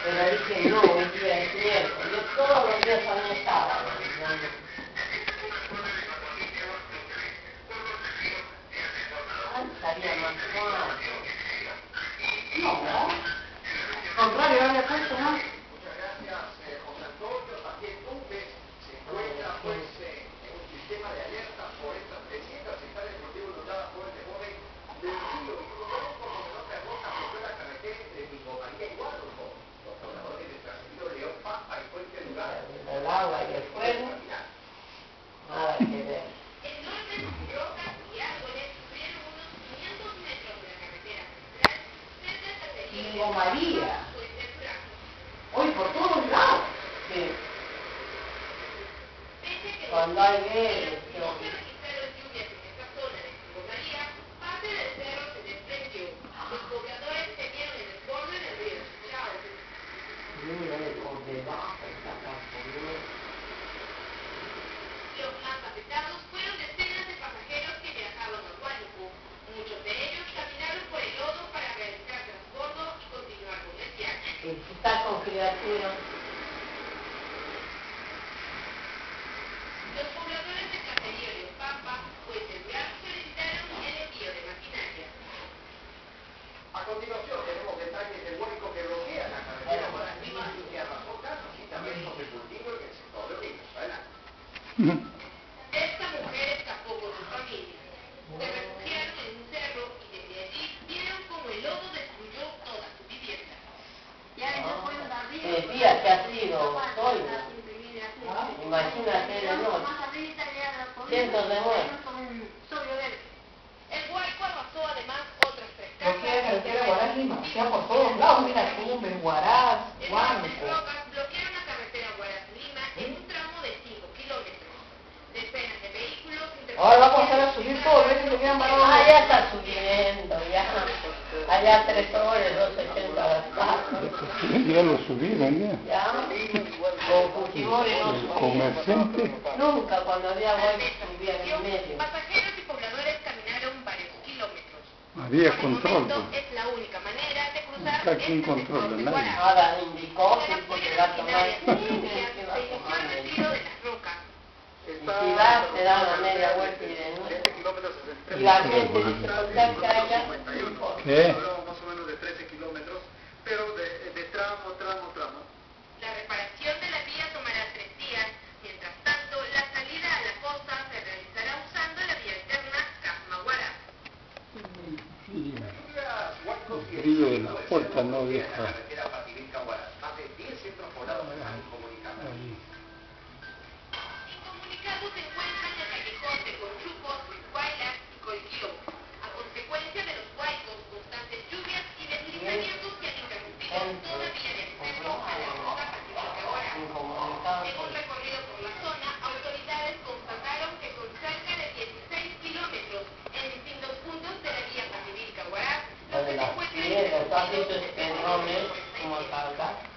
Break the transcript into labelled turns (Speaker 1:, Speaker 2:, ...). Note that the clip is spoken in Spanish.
Speaker 1: Pero dije, no, hoy día es miércoles. Yo todos los días son sábado. Ay, estaría más suave.
Speaker 2: No, ¿no? Al contrario, ahora le he puesto más. Muchas gracias, José Antonio. También Tumbes se encuentra, pues, en un sistema de alerta por estas 300 hectáreas de cultivo inundadas por el desborde del río. Y como un corredor de roca bloqueó la carretera entre Vigo María y Guadalupe. Los pobladores de Trasandino León Pampa y Puente Lugar.
Speaker 1: El agua y el fuego, nada que ver.
Speaker 3: Enormes rocas y árboles cubrieron unos 500 metros de la carretera central cerca del caserío
Speaker 2: Vigo María.
Speaker 3: Puente Franco.
Speaker 2: Hoy por todos lados.
Speaker 1: Sí.
Speaker 3: Pese a que
Speaker 1: Cuando hay
Speaker 3: no
Speaker 1: guerra,
Speaker 3: se registraron lluvias en esta zona de Vigo María, parte del cerro se desprendió. Los pobladores temieron el desborde del río Chao.
Speaker 1: mira el cordelazo, está casco.
Speaker 3: Los más afectados fueron decenas de pasajeros que viajaban a Huánuco. Muchos de ellos caminaron por el lodo para realizar transbordo y continuar con el viaje.
Speaker 1: Está con criatura.
Speaker 3: Los pobladores de Caserío de Pampa, Puente Lugar, solicitaron el envío de maquinaria.
Speaker 2: A continuación tenemos detalles del hueco que bloquea la carretera Guadalquivir y que arrasó casas y terrenos de cultivo en el sector de Ríos. Adelante.
Speaker 3: Esta mujer escapó con su familia. Se refugiaron en un cerro y desde allí vieron como el lodo destruyó toda su vivienda.
Speaker 1: Decía que ha sido hoy. Imagínate de noche. Cientos de muertos.
Speaker 3: El huaico arrasó además otras 3
Speaker 2: Lo que es
Speaker 3: casas.
Speaker 2: el río Guadalquivir, o sea, por todos lados, mira, Tumbes, Huaraz,
Speaker 3: Enormes
Speaker 2: Huánuco.
Speaker 3: rocas bloquearon la carretera Huaraz-Lima en un tramo de 5 kilómetros. Decenas de vehículos
Speaker 2: Ahora vamos a hacer a subir todo, ves que se quedan parados.
Speaker 1: Ah, ya está subiendo, ya. Allá 3 horas, 2.80 gastados.
Speaker 4: Ya lo subieron ya.
Speaker 1: Ya. Con Fujimori no
Speaker 4: El
Speaker 1: subía.
Speaker 4: comerciante.
Speaker 1: Nunca, cuando había huelga, subía en medio.
Speaker 3: pasajeros y pobladores caminaron varios kilómetros.
Speaker 4: Había
Speaker 3: Por el
Speaker 4: control.
Speaker 3: momento
Speaker 4: Pues.
Speaker 3: es la única manera de cruzar
Speaker 4: Acá quién
Speaker 3: este
Speaker 4: controla,
Speaker 3: sector de
Speaker 4: nadie.
Speaker 3: Huaraz.
Speaker 1: Ahora indicó
Speaker 3: Con el
Speaker 1: que
Speaker 3: apoyo
Speaker 1: se
Speaker 3: de
Speaker 1: va a tomar.
Speaker 3: maquinaria científica, se inició el retiro de las rocas.
Speaker 1: Y si vas, te da una media vuelta y de nuevo.
Speaker 2: 7 kilómetros
Speaker 1: Y la gente dice, ¿por qué acá allá?
Speaker 4: ¿Qué?
Speaker 2: Hablamos más o menos de 13 kilómetros, pero de tramo.
Speaker 3: La reparación de la vía tomará 3 días. Mientras tanto, la salida a la costa se realizará usando la vía alterna Casma-Huaraz.
Speaker 4: Sí, el brillo de la puerta no deja.
Speaker 2: Más de 10 centros poblados están incomunicados.
Speaker 4: Ahí.
Speaker 3: Incomunicados se encuentran el callejón de Conchucos, Huaylas y Colquío. A consecuencia de los huaicos, constantes lluvias y deslizamientos que han interrumpido toda vía de acceso a la ruta Pacífica-Huaraz. En un recorrido por la zona, autoridades constataron que con cerca de 16 kilómetros en distintos puntos de la vía Pacífica-Huaraz, los que se encuentran
Speaker 1: Sí, los has visto espejones como acá.